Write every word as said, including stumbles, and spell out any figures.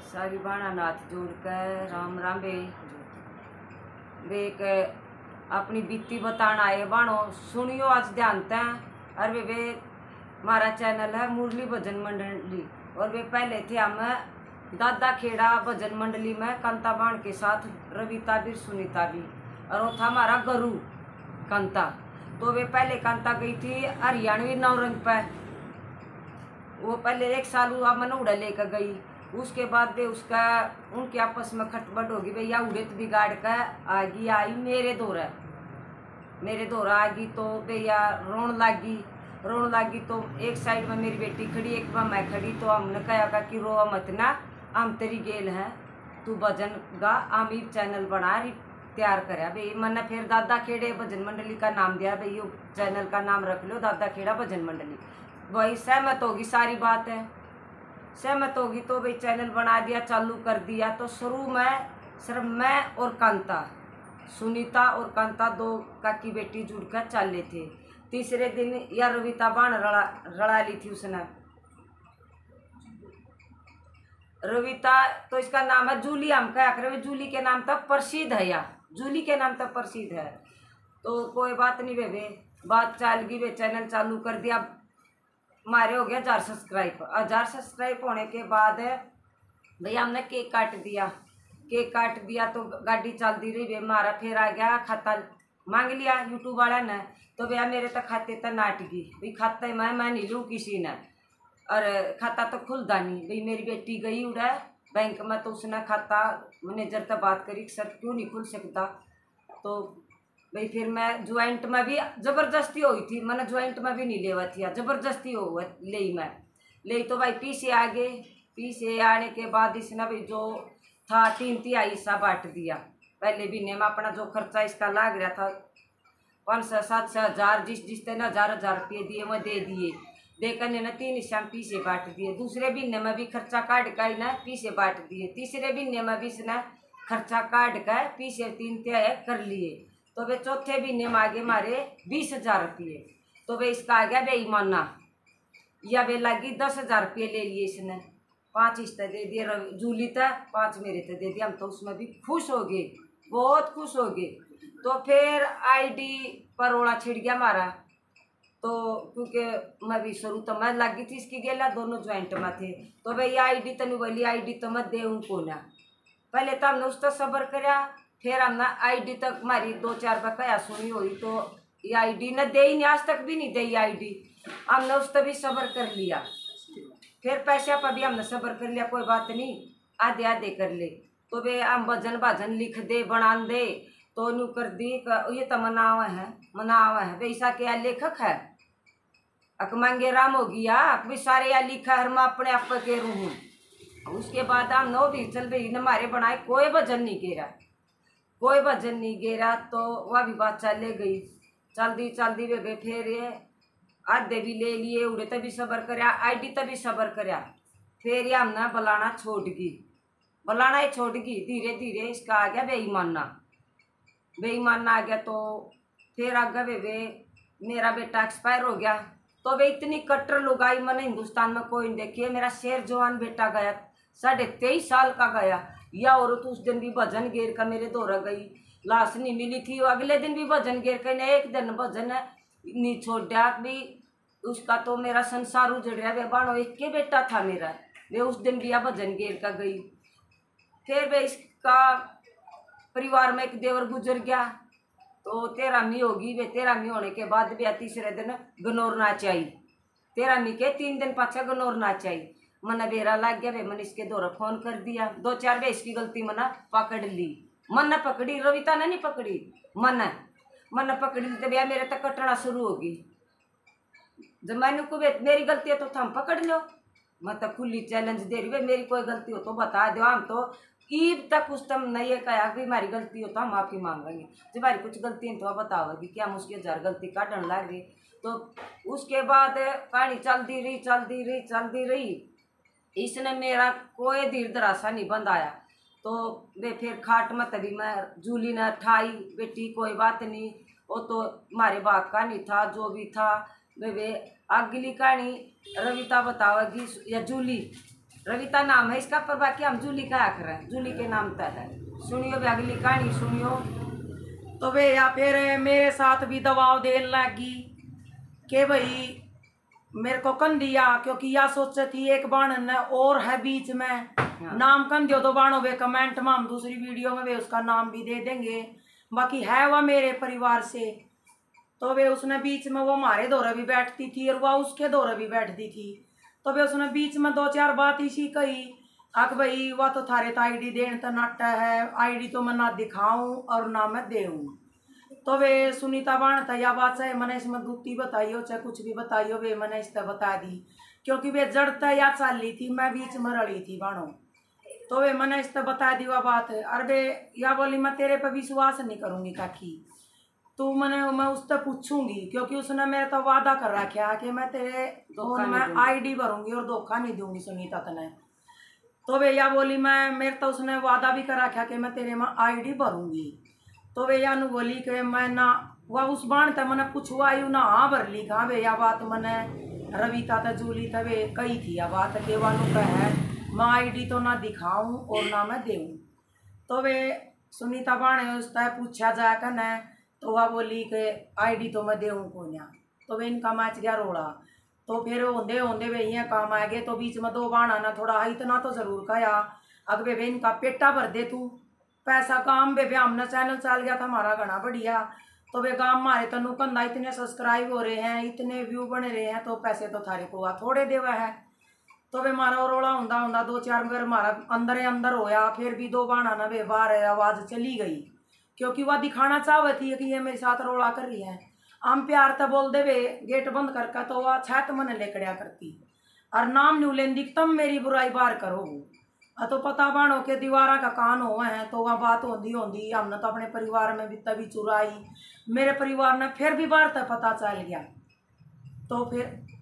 सारी बाणा नाथ जोड़ कर राम राम बे वे एक अपनी बीती बताना आए बाणो सुनियो आज ध्यानते हैं। और वे वे हमारा चैनल है मुरली भजन मंडली और वे पहले थे हम दादा खेड़ा भजन मंडली में कांता बाण के साथ रविता भी सुनीता भी और वो था हमारा गुरु कांता। तो वे पहले कांता गई थी हरियाणवी नवरंग पे, वो पहले एक साल हुआ मनोड़ा लेकर गई। उसके बाद वे उसका उनके आपस में खटपट होगी भैया उड़ेत बिगाड़ कर आगी आई मेरे दौरा मेरे दौरा आ गई। तो भैया रोन लागी रोन लागी तो एक साइड में मेरी बेटी खड़ी एक में मैं खड़ी। तो हमने कहा कि रो मत ना, हम तेरी गेल है, तू भजन गा, हम ही चैनल बना रही तैयार कराया भाई। मैंने फिर दादा खेड़े भजन मंडली का नाम दिया भाई, चैनल का नाम रख लो दादा खेड़ा भजन मंडली। वही सहमत होगी सारी बात है, सहमत होगी तो भाई चैनल बना दिया, चालू कर दिया। तो शुरू में सिर्फ मैं और कांता, सुनीता और कांता दो काकी बेटी जुड़कर चले थे। तीसरे दिन या रविता बाण रड़ा रड़ा ली थी उसने, रविता तो इसका नाम है जूली, हम क्या करें जूली के नाम तक प्रसिद्ध है, या जूली के नाम तक प्रसिद्ध है। तो कोई बात नहीं वे बात चाल गई, वे चैनल चालू कर दिया, हमारे हो गया हजार सब्सक्राइब। हजार सब्सक्राइब होने के बाद भैया हमने केक काट दिया, केक काट दिया तो गाड़ी चलती रही। वे हमारा फिर आ गया खाता मांग लिया यूट्यूब वाला ने। तो भैया मेरे तक खाते तक नाट गई भाई, खाता मैं मैं नहीं लूँ किसी ने, और खाता तो खुलता नहीं भाई। मेरी बेटी गई उड़ा बैंक में तो उसने खाता मैनेजर तक बात करी सर क्यों नहीं खुल सकता। तो भाई फिर मैं ज्वाइंट में भी जबरदस्ती हुई थी, मैंने ज्वाइंट में भी नहीं लेवा थी, जबरदस्ती हो ले मैं ले। तो भाई पी से आगे पी से आने के बाद इसने भाई जो था तीन तिहाई हिस्सा बांट दिया। पहले महीने में अपना जो खर्चा इसका लाग रहा था पाँच सौ सात सौ हजार जिस जिस तरह हजार हजार रुपये दिए मैं दे दिए, देकर ने तीन हिस्सा पी से बांट दिए। दूसरे महीने में भी खर्चा काट कर ना पी से बांट दिए, तीसरे महीने में भी इसने खर्चा काट कर पी से तीन तिहाई कर लिए। तो वे चौथे महीने में आगे मारे बीस हजार रुपये। तो वे इसका आ गया बेईमाना, या वे लगी दस हजार रुपये ले लिए इसने, पाँच हिस्से दे दिए जूली तक, पाँच मेरे तक दे दिया। हम तो उसमें भी खुश हो गए, बहुत खुश हो गए। तो फिर आईडी पर ओड़ा छिड़ गया हमारा, तो क्योंकि मैं भी शुरू तो मैं लगी थी इसकी गेला, दोनों ज्वाइंट में थे। तो भाई आईडी तो नहीं बोली आईडी तो मत दे उनको ना, पहले तो हमने उस तक सब्र कराया, फिर हमने आईडी तक हमारी दो चार बकाया सुनी हुई तो ये आईडी न दे ही नहीं, आज तक भी नहीं दे आईडी। हमने उस तक भी सब्र कर लिया, फिर पैसा पर भी हमने सब्र कर लिया, कोई बात नहीं आधे आधे कर ले। तो वे हम भजन भाजन लिख दे बना दे तो नू कर दी, ये तो मनावा है मनावा है वैसा क्या लेखक है अक मांगे राम हो गया अक भी सारे या लिखा है मैं अपने आप के रूह। उसके बाद हम नो भी चल भाई हमारे बनाए कोई भजन नहीं गेरा, कोई भजन नहीं गेरा। तो वह भी बात चले गई, चलती चलती वे गए। फिर ये आधे भी ले लिए, उड़े तभी सबर कराया, आईडी तभी सबर कराया। फिर ये हमने बुलाना छोड़ गई, बुलाना ही छोड़ गई। धीरे धीरे इसका आ गया बेईमाना, बेईमाना आ गया। तो फिर आगे वे वे मेरा बेटा एक्सपायर हो गया। तो वे इतनी कट्टर लुगाई मैंने हिंदुस्तान में कोई नहीं देखी है। मेरा शेर जवान बेटा गया, साढ़े तेईस साल का गया, या औरत उस दिन भी भजन गेर का मेरे दौरा गई, लाश नहीं मिली थी। अगले दिन भी भजन गेर का, एक दिन भजन नहीं छोड़ा भी उसका। तो मेरा संसार उजड़ रहा, वे बाणो एक के बेटा था मेरा, वे उस दिन भी भजन गेर का गई। फिर वे इसका परिवार में एक देवर गुजर गया, तो तेरहवीं होगी। वे तेरहवीं होने के बाद भी तीसरे दिन गनौर नाच आई, तेरहवीं के तीन दिन पाछा गनौर नाच आई। मना बेरा लग गया, वे मन इसके दौरा फोन कर दिया, दो चार बे इसकी गलती मना पकड़ ली, मन पकड़ी रविता ने नहीं पकड़ी, मन मन पकड़ी तो भैया मेरे तक कटना शुरू होगी। जब मैंने को मेरी गलती है तो थम पकड़ लो, मैं तो खुली चैलेंज दे रही है, मेरी कोई गलती हो तो बता दो। हम तो ईद तक उस तम नहीं कहा कि हमारी गलती हो तो हम माफ़ी मांगेंगे, जब हमारी कुछ गलती है तो बताओगी कि हम उसकी हजार गलती काटने लग रही। तो उसके बाद कहानी चलती रही चलती रही चलती रही, इसने मेरा कोई धीर दरासा नहीं बंधाया। तो वे फिर खाट में तभी मैं जूली ने ठाई बेटी कोई बात नहीं, वो तो हमारे बाग का नहीं था, जो भी था वे वे अगली कहानी रविता बतावेगी या जूली रविता नाम है इसका, पर बाकी हम जूली कहा करें, जूली के नाम तक है। सुनियो भी अगली कहानी सुनियो। तो वे या फिर मेरे साथ भी दबाव देने लगी कि भाई मेरे को कन दिया, क्योंकि या सोचे थी एक बाण ने और है बीच में, हाँ। नाम कन दियो तो बाणो वे कमेंट में हम दूसरी वीडियो में वे उसका नाम भी दे देंगे। बाकी है वह मेरे परिवार से, तो वे उसने बीच में वो हमारे दौरे भी बैठती थी और वह उसके दौरे भी बैठती थी। तो वे उसने बीच में दो चार बात इसी कही, अक भाई वह तो थारे तो आईडी देन तो नाटा है, आईडी तो मैं ना दिखाऊं और ना मैं देऊं। तो वे सुनीता बाण था या बात चाहे मैंने इसमें दुत्ती बताइयो चाहे कुछ भी बताइयो, वे मैंने इस तरह बता दी, क्योंकि वे जड़ता या चाल ली थी, मैं बीच में रड़ी थी बाणो। तो वे मैंने इस तरह बता दी वह बात। अरे वे या बोली मैं तेरे पे विश्वास नहीं करूंगी काकी, तू मैंने मैं उससे पूछूंगी, क्योंकि उसने मेरे तो वादा कर रखा कि मैं तेरे फोन में आईडी भरूंगी और धोखा नहीं दूंगी सुनीता तने। तो वे या बोली मैं मेरे तो उसने वादा भी कर रखा कि मैं तेरे में आईडी भरूंगी। तो वे या नु बोली कि मैं ना वह उस बाण था मैंने पूछवायू ना हाँ भर ली कहाँ वे या बात मैंने रविता था जूली था वे कही थी या बात के वानू का है मैं आईडी तो ना दिखाऊं और ना मैं देऊं। तो वे सुनीता बाण उस तरह पूछा जाए कन है, तो वह बोली कि आईडी तो मैं देऊँ को ना। तो वे इनका मैच गया रोड़ा। तो फिर होंदे होंदे वे यहाँ काम आ गए, तो बीच में दो बाण आना थोड़ा इतना तो जरूर कहा अग वे इनका पेटा भर दे तू पैसा काम बे हमने चैनल चल गया था हमारा घना बढ़िया। तो वे गाँव मारे तनु कंधा इतने सब्सक्राइब हो रहे हैं, इतने व्यू बन रहे हैं, तो पैसे तो थारे को थोड़े देवा है। तो वे मारा रोला होंदा होंदा दो चार बार हमारा अंदर अंदर होया, फिर भी दो बाण आना वे बाहर आवाज़ चली गई, क्योंकि वह दिखाना चाहती थी कि ये मेरे साथ रोड़ा कर रही है। हम प्यार तो बोल दे वे गेट बंद करके, तो वह छत मन लेकड़िया करती और नाम न्यू लेन दिखतम मेरी बुराई बार करो। तो पता बाणो के दीवारा का कान हुआ है, तो वह बात होंदी होंदी हमने तो अपने परिवार में भी तभी चुराई, मेरे परिवार ने फिर भी बार तक पता चल गया। तो फिर